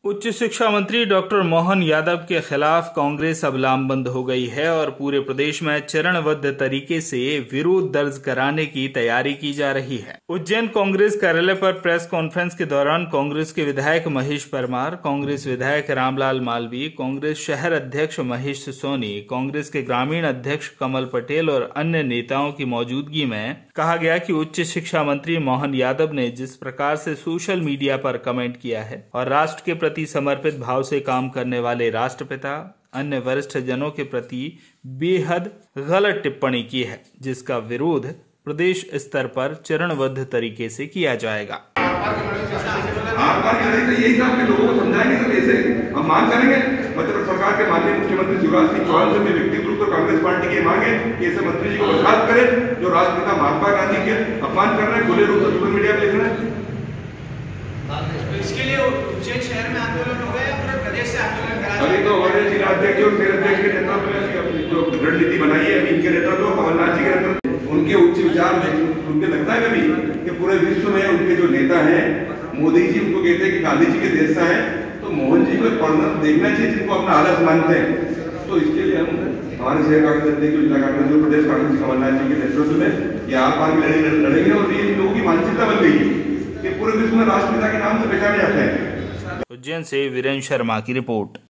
उच्च शिक्षा मंत्री डॉक्टर मोहन यादव के खिलाफ कांग्रेस अब लामबंद हो गई है और पूरे प्रदेश में चरणबद्ध तरीके से विरोध दर्ज कराने की तैयारी की जा रही है। उज्जैन कांग्रेस कार्यालय पर प्रेस कॉन्फ्रेंस के दौरान कांग्रेस के विधायक महेश परमार, कांग्रेस विधायक रामलाल मालवी, कांग्रेस शहर अध्यक्ष महेश सोनी, कांग्रेस के ग्रामीण अध्यक्ष कमल पटेल और अन्य नेताओं की मौजूदगी में कहा गया कि उच्च शिक्षा मंत्री मोहन यादव ने जिस प्रकार से सोशल मीडिया पर कमेंट किया है और राष्ट्र के प्रति समर्पित भाव से काम करने वाले राष्ट्रपिता अन्य वरिष्ठ जनों के प्रति बेहद गलत टिप्पणी की है, जिसका विरोध प्रदेश स्तर पर चरणबद्ध तरीके से किया जाएगा। यही सब के लोगों को समझाएंगे, सब ऐसे हम मांग करेंगे। मतलब सरकार के माननीय मुख्यमंत्री शिवराज सिंह चौहान से मैं व्यक्तिगत रूप से कांग्रेस पार्टी की मांग है कि ऐसे मंत्री जी को बर्खास्त करें जो राष्ट्रपिता महात्मा गांधी के अपमान कर रहे हैं, खुले रूप से सोशल मीडिया पर लिख रहे हैं। तो इसके लिए उज्जैन शहर में आंदोलन हो गया, पूरे प्रदेश से आंदोलन करा। अभी तो हमारे जिलाध्यक्ष और शहराध्यक्ष के नेतृत्व में जो रणनीति बनाई है, अभी इनके नेतृत्व कमलनाथ जी के नेतृत्व, उनके उच्च विचार उनके लगता है कभी कि पूरे विश्व में उनके जो नेता हैं, मोदी जी उनको कहते हैं कि गांधी जी के देश से हैं, तो मोहन जी को पढ़ना देखना चाहिए जिनको अपना आदर्श मानते हैं। तो इसके लिए हम हमारे शहर कांग्रेस अध्यक्ष जिला कांग्रेस जो प्रदेश कांग्रेस कमलनाथ जी के नेतृत्व में ये आप आगे लड़ेंगे और ये लोगों की मानसिकता बन गई है कि पूरे विश्व में राष्ट्रपिता के नाम से पहचाने जाते हैं। उज्जैन से वीरेंद्र शर्मा की रिपोर्ट।